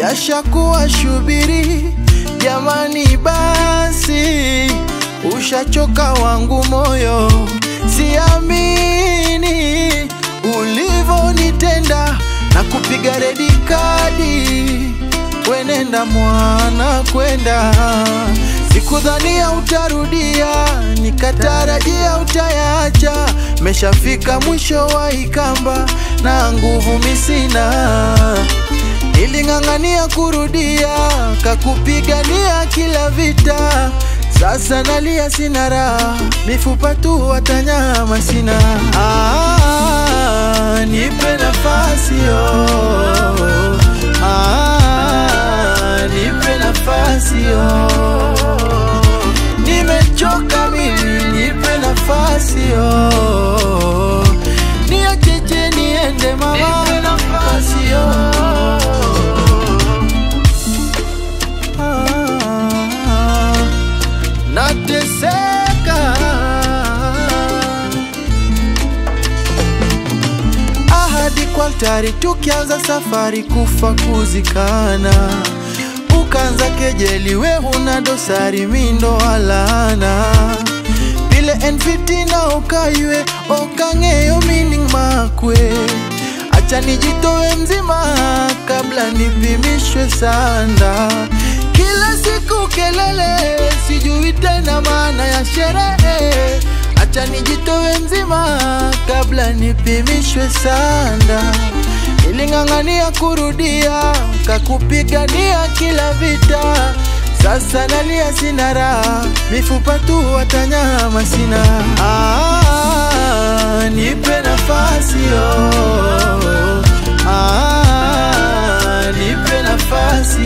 yashakuwa shubiri. Jamani basi, ushachoka wangu moyo, siamini ulivonitenda na kupiga redi kadi. Wenenda mwana kwenda, sikudhania utarudia, nikatarajia utayacha. Meshafika mwisho wa ikamba na nguvu misina, niling'ang'ania kurudia, kakupigania kila vita. Sasa nalia sina raha, mifupa tu watanyama sina. Nipe nafasi nipe nafasi nimechoka mimi, nipe nafasi niacheche niende mama, nipe nafasi nateseka. Ahadi kwa altari, tukianza safari kufa kuzikana. Ukanza kejeli, we huna dosari, mindo alana. Pile enfiti na ukaywe, okangeyo meaning makwe. Acha nijitoe mzima kabla nipimishwe sanda. Kila siku kelele, sijui tena maana ya sherehe. Acha nijitoe mzima kabla nipimishwe sanda. Niling'ang'ania kurudia, kakupigania kila vita. Sasa nalia sina raha, mifupa tu watanyama sina. Nipe nafasi nipe nafasi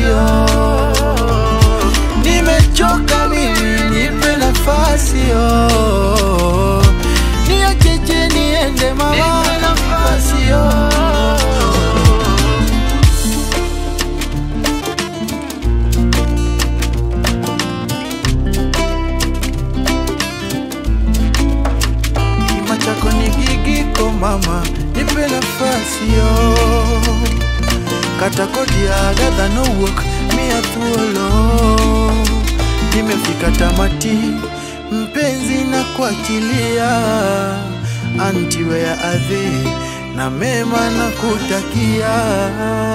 nimechoka mimi, nipe nafasi niacheche niende mama, nipe nafasi kima chako ni gigiko mama, nipe nafasi kata kodi ya gather no work me a thuolo. Nimefika tamati mpenzi na kuachilia, anti where are they, na mema na kutakia.